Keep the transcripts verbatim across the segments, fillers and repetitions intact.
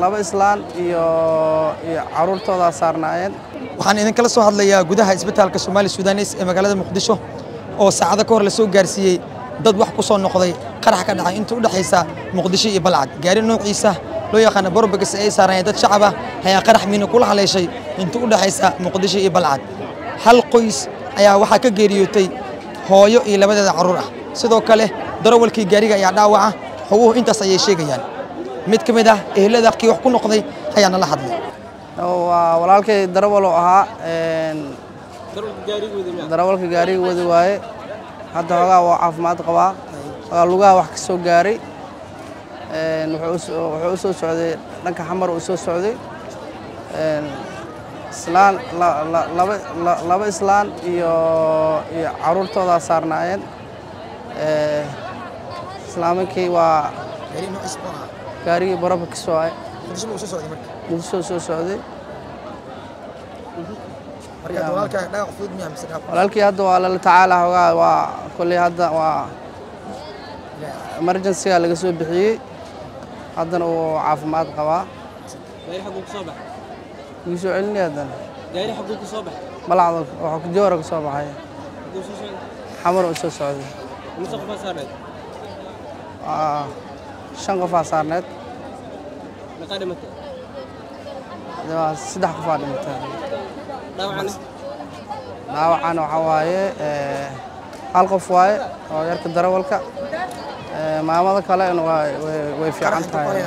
laba islaan iyo iyo caruurtooda saarnaayeen. waxaan idin kala soo hadlayaa gudaha isbitaalka Soomaali Suudanis ee magaalada Muqdisho oo saacado ka hor la soo gaarsiiyay dad wax ku soo noqday qarax ka dhacay inta u dhaxaysa Muqdisho iyo Balcad gaari noociisa loo yaqaan Borbogas ay saarnaa dad shacab ah ayaa qarax miino kula haleeshay inta u dhaxaysa Muqdisho iyo Balcad hal qoys ayaa waxa ka geeriyootay hooyo iyo labadeeda caruur ah sidoo kale darawalkii gaariga ayaa dhaawaca hawuhu intaas ayay sheegayaan mid kamid ah ehelada qii wax ku noqday ayaana la hadlay waa walaalkay darawal oo ahaa een darawalka gaariga wadi waaye hadda hogaa waa caafimaad qabaa waa lugaha wax ka soo gaaray een wuxuu wuxuu soo socday dhanka xamar uu soo socday een islaan laba laba islaan iyo iyo caruurtooda saarnaayeen ee islaamkii waa gaarigii baraba ka soo ay Muqdisho soo socday walaalkii hadda waa la tacaala hogaa waa kulli hadda waa emergency laga soo bixiyay haddana uu caafimaad qabaa gaari xaq uu soo baxay uu soo celinay haddana gaari xaq uu soo baxay malacdo waxa ku joora ka soo baxay xamar uu soo socday musa qof saarneed ah shan qof saarneed meeqa dhimatay waa saddex qof dhimatay dhaawacan dhaawacan waxa waaye ee hal qof waaye oo yarka darawalka ee maamada kale way way fiican tahay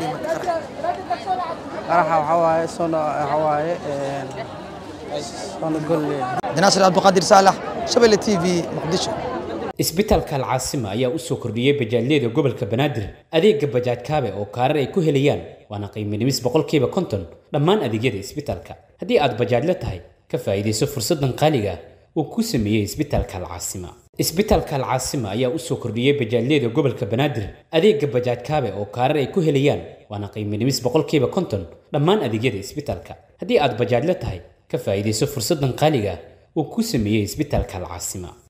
qaraxa waxa waaye soo waxa waaye ee soo golle Dinaasir Abdulqaadir Saalax Shabelle T V Muqdisho isbitaalka Al-Caasima ayaa u soo kordhiyay bajaajyada gobolka Banaadir adeegga bajaaj kaabe oo kaarar ay ku helayaan waana qiimo dhimis boqolkiiba konton dhammaan adeegyada isbitaalka haddii aad bajaaj la tahay ka faa'iideyso fursadan qaaliga oo ku sameeyay isbitaalka Al-Caasima isbitaalka Al-Caasima ayaa u soo kordhiyay bajaajyada gobolka Banaadir adeegga bajaaj kaabe oo kaarar ay ku helayaan waana qiimo dhimis boqolkiiba konton dhammaan adeegyada isbitaalka haddii aad bajaaj la tahay ka faa'iideyso fursadan qaaliga oo ku sameeyay isbitaalka Al-Caasima